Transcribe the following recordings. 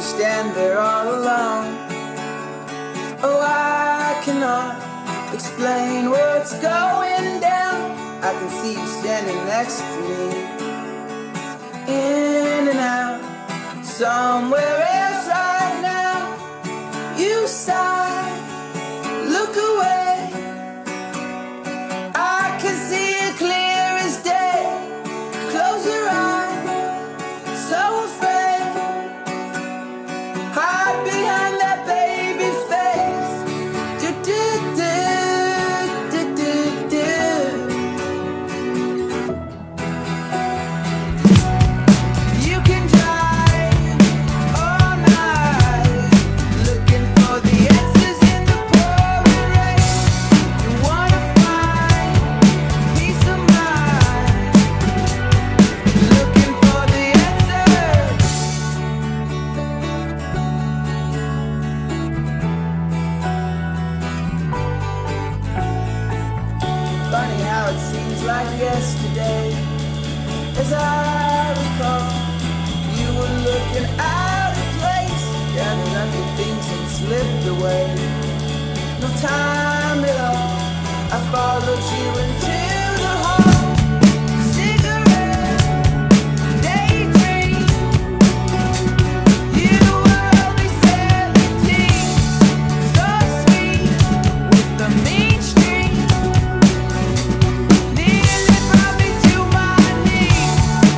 stand there all alone. Oh, I cannot explain what's going down. I can see you standing next to me, in and out, somewhere else right now. You sigh, look away. I can see it clear as day. Close your eyes, so afraid. Hide behind that baby face. Do do do do do do. You can drive all night, looking for the answers in the pouring rain. You wanna find peace of mind, looking for the answers. Funny how it seems like yesterday. As I recall, you were looking out of place, gathering up your things and slipped away. No time at all, I followed you into the hall. Cigarette, daydream. You were only 17, so sweet with the mean streak. Nearly brought me to my knees.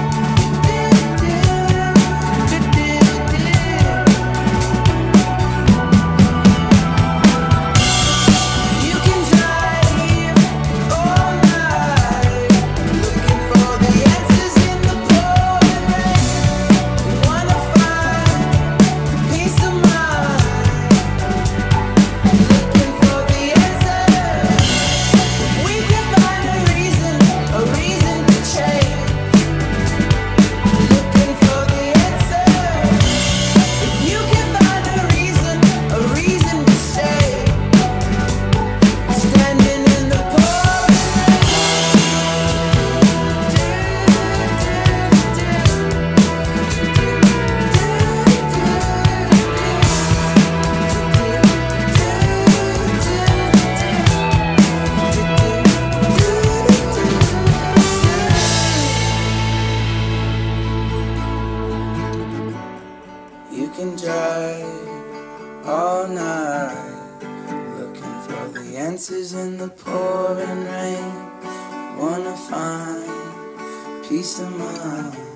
You can drive all night, looking for the answers in the pouring rain. You wanna find peace of mind, looking for the answers. We can find a reason to change. Looking for the answers. If you can find a reason to stay. Standing in the pouring You can drive all night, looking for the answers in the pouring rain. Wanna find peace of mind.